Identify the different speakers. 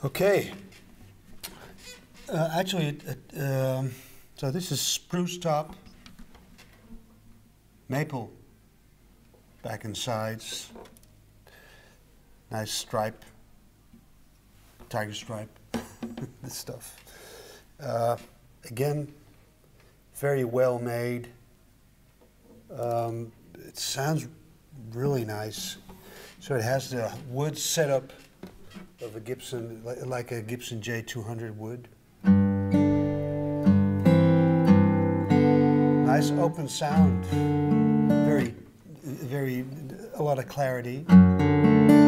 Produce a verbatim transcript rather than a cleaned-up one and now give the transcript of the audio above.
Speaker 1: Okay. Uh, actually, it, it, um, so this is spruce top, maple back and sides, nice stripe, tiger stripe, this stuff. Uh, again, very well made. Um, it sounds really nice. So it has the wood setup of a Gibson, like a Gibson J two hundred would. Nice open sound, very, very, a lot of clarity.